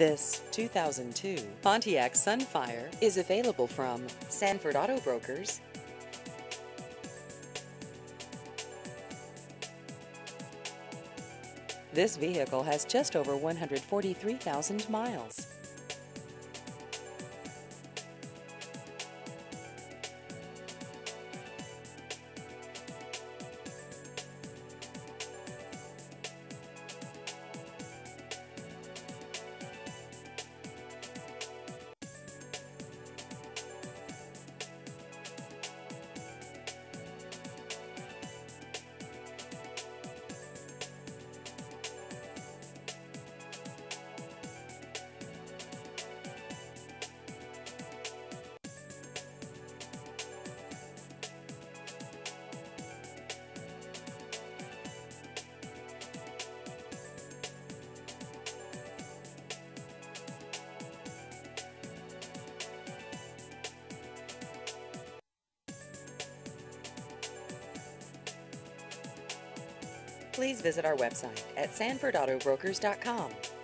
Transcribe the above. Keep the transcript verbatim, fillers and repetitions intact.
This two thousand two Pontiac Sunfire is available from Sanford Auto Brokers. This vehicle has just over one hundred forty-three thousand miles. Please visit our website at sanford auto brokers dot com.